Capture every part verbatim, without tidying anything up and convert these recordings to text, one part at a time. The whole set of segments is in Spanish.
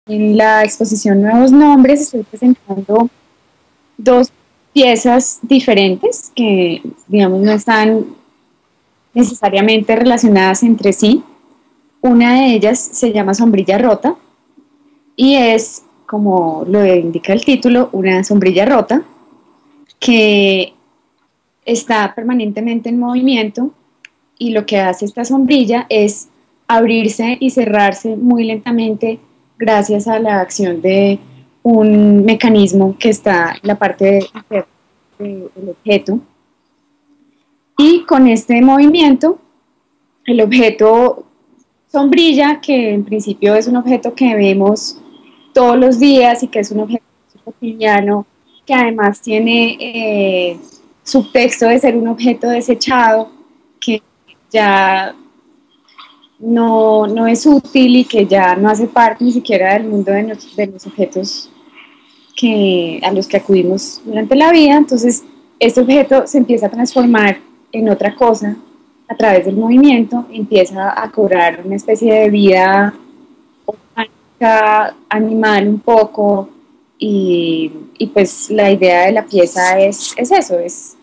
En la exposición Nuevos Nombres estoy presentando dos piezas diferentes que, digamos, no están necesariamente relacionadas entre sí. Una de ellas se llama Sombrilla Rota y es, como lo indica el título, una sombrilla rota que está permanentemente en movimiento, y lo que hace esta sombrilla es abrirse y cerrarse muy lentamente gracias a la acción de un mecanismo que está en la parte del objeto. Y con este movimiento, el objeto sombrilla, que en principio es un objeto que vemos todos los días y que es un objeto cotidiano, que además tiene eh, subtexto de ser un objeto desechado, que ya no, no es útil y que ya no hace parte ni siquiera del mundo de, nos, de los objetos que, a los que acudimos durante la vida. Entonces este objeto se empieza a transformar en otra cosa a través del movimiento, empieza a cobrar una especie de vida orgánica, animal un poco, y, y pues la idea de la pieza es, es eso, es,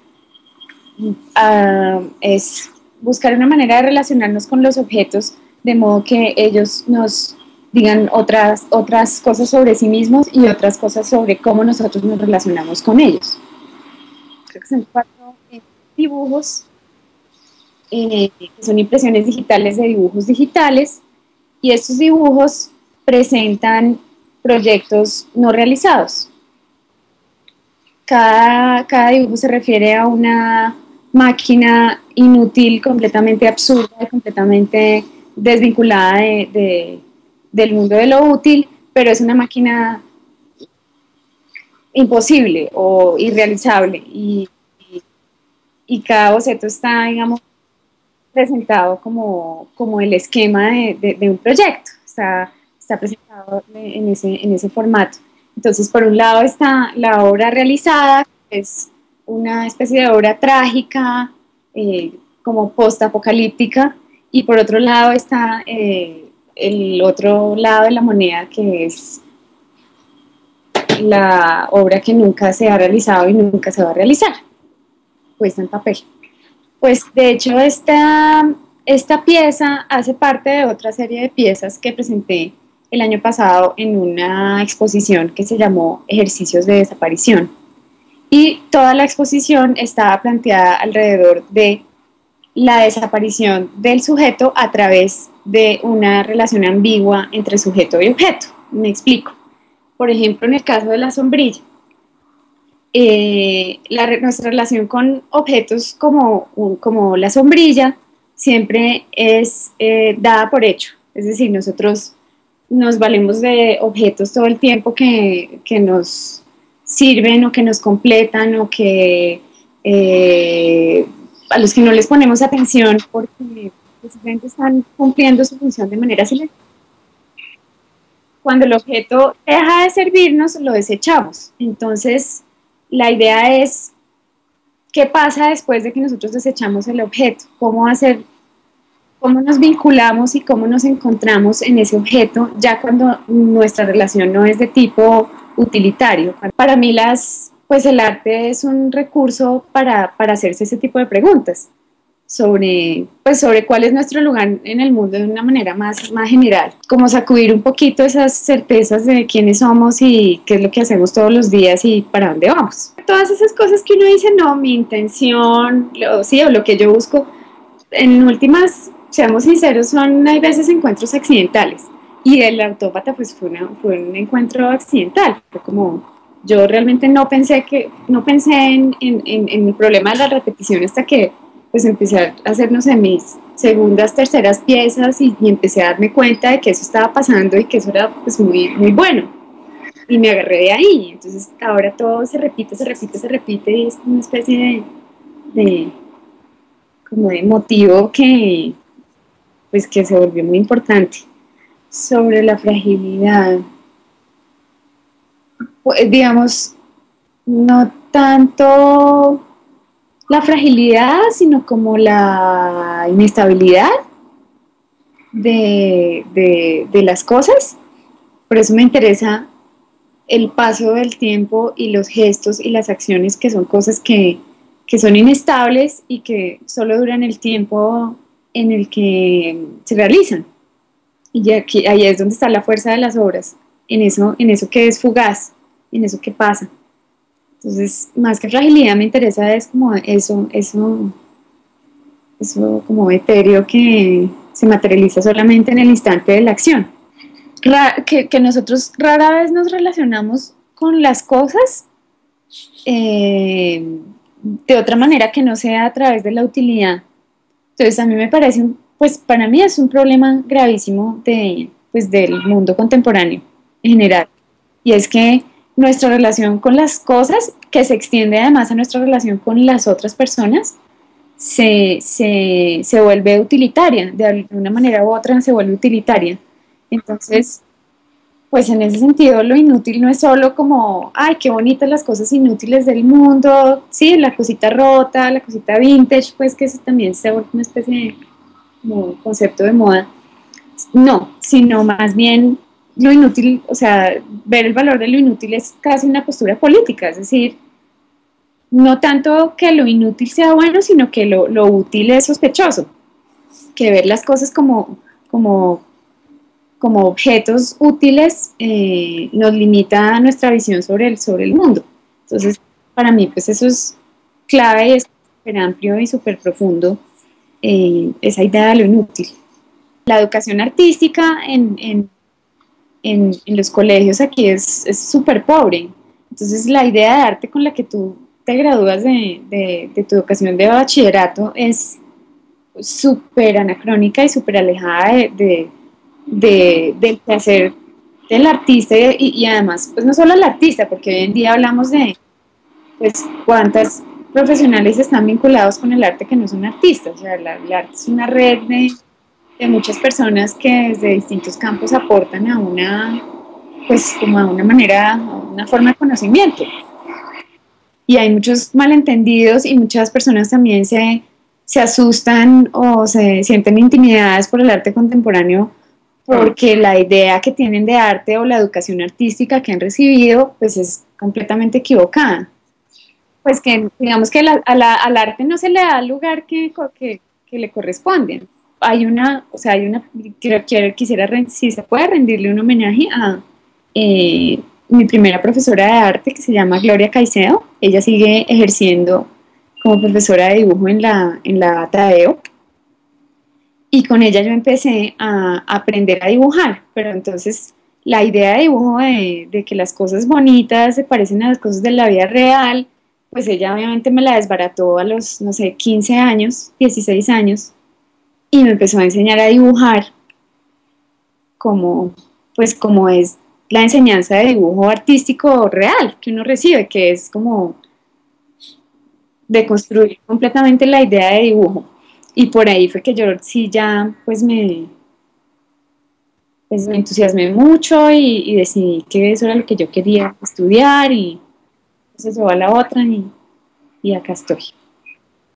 uh, es buscar una manera de relacionarnos con los objetos de modo que ellos nos digan otras, otras cosas sobre sí mismos y otras cosas sobre cómo nosotros nos relacionamos con ellos. Creo que son cuatro eh, dibujos, eh, que son impresiones digitales de dibujos digitales, y estos dibujos presentan proyectos no realizados. Cada, cada dibujo se refiere a una máquina inútil, completamente absurda, completamente desvinculada de, de, del mundo de lo útil, pero es una máquina imposible o irrealizable, y, y, y cada boceto está, digamos, presentado como, como el esquema de, de, de un proyecto, está, está presentado en ese, en ese formato. Entonces, por un lado está la obra realizada, que es una especie de obra trágica, eh, como post-apocalíptica, y por otro lado está eh, el otro lado de la moneda, que es la obra que nunca se ha realizado y nunca se va a realizar, puesta en papel. Pues de hecho esta, esta pieza hace parte de otra serie de piezas que presenté el año pasado en una exposición que se llamó Ejercicios de Desaparición. Y toda la exposición estaba planteada alrededor de la desaparición del sujeto a través de una relación ambigua entre sujeto y objeto. Me explico. Por ejemplo, en el caso de la sombrilla, Eh, la, nuestra relación con objetos como, como la sombrilla siempre es eh, dada por hecho, es decir, nosotros nos valemos de objetos todo el tiempo que, que nos sirven o que nos completan o que eh, a los que no les ponemos atención porque simplemente están cumpliendo su función de manera silenciosa. Cuando el objeto deja de servirnos, lo desechamos. Entonces, la idea es qué pasa después de que nosotros desechamos el objeto, cómo hacer, cómo nos vinculamos y cómo nos encontramos en ese objeto ya cuando nuestra relación no es de tipo utilitario. Para mí las, pues el arte es un recurso para, para hacerse ese tipo de preguntas sobre, pues sobre cuál es nuestro lugar en el mundo de una manera más, más general, como sacudir un poquito esas certezas de quiénes somos y qué es lo que hacemos todos los días y para dónde vamos. Todas esas cosas que uno dice, no, mi intención, lo, sí, o lo que yo busco, en últimas, seamos sinceros, son, hay veces encuentros accidentales, y el autópata pues fue, una, fue un encuentro accidental, fue como, yo realmente no pensé, que, no pensé en, en, en, en el problema de la repetición hasta que pues empecé a hacer, no sé, mis segundas, terceras piezas, y, y empecé a darme cuenta de que eso estaba pasando y que eso era pues muy, muy bueno, y me agarré de ahí. Entonces ahora todo se repite, se repite, se repite, y es una especie de, de como de motivo que pues que se volvió muy importante. Sobre la fragilidad, pues, digamos, no tanto la fragilidad, sino como la inestabilidad de, de, de las cosas. por eso me interesa el paso del tiempo y los gestos y las acciones, que son cosas que, que son inestables y que solo duran el tiempo en el que se realizan. Y aquí, ahí es donde está la fuerza de las obras, en eso, en eso que es fugaz, en eso que pasa. Entonces, más que fragilidad, me interesa es como eso, eso, eso como etéreo que se materializa solamente en el instante de la acción. Ra que, que nosotros rara vez nos relacionamos con las cosas eh, de otra manera que no sea a través de la utilidad. Entonces, a mí me parece, un, pues para mí es un problema gravísimo de, pues, del mundo contemporáneo en general. Y es que nuestra relación con las cosas, que se extiende además a nuestra relación con las otras personas, se, se, se vuelve utilitaria, de alguna manera u otra se vuelve utilitaria. Entonces, pues en ese sentido lo inútil no es solo como, ay, qué bonitas las cosas inútiles del mundo, sí, la cosita rota, la cosita vintage, pues que eso también se vuelve una especie de como concepto de moda. No, sino más bien lo inútil, o sea, ver el valor de lo inútil es casi una postura política, es decir, no tanto que lo inútil sea bueno, sino que lo, lo útil es sospechoso, que ver las cosas como, como, como objetos útiles eh, nos limita nuestra visión sobre el, sobre el mundo. Entonces, para mí, pues eso es clave y es súper amplio y súper profundo, eh, esa idea de lo inútil. La educación artística en, en, en, en los colegios aquí es súper pobre. Entonces, la idea de arte con la que tú te gradúas de, de, de tu educación de bachillerato es súper anacrónica y súper alejada de, de, de, del placer del artista y, y además, pues no solo el artista, porque hoy en día hablamos de pues cuántas profesionales están vinculados con el arte que no son artistas. O sea, la, el arte es una red de, de muchas personas que desde distintos campos aportan a una, pues como a una manera, a una forma de conocimiento. Y hay muchos malentendidos y muchas personas también se, se asustan o se sienten intimidadas por el arte contemporáneo porque la idea que tienen de arte o la educación artística que han recibido pues es completamente equivocada. Pues que digamos que la, a la, al arte no se le da el lugar que, que, que le corresponde. Hay una, o sea, hay una, quiero, quiero, quisiera, si se puede rendirle un homenaje a eh, mi primera profesora de arte que se llama Gloria Caicedo. Ella sigue ejerciendo como profesora de dibujo en la, en la Tadeo. Y con ella yo empecé a, a aprender a dibujar, pero entonces la idea de dibujo de, de que las cosas bonitas se parecen a las cosas de la vida real, pues ella obviamente me la desbarató a los, no sé, quince años, dieciséis años, y me empezó a enseñar a dibujar como, pues como es la enseñanza de dibujo artístico real que uno recibe, que es como de construir completamente la idea de dibujo. Y por ahí fue que yo sí ya pues me, pues me entusiasmé mucho y, y decidí que eso era lo que yo quería estudiar y entonces se va a la otra y, y acá estoy.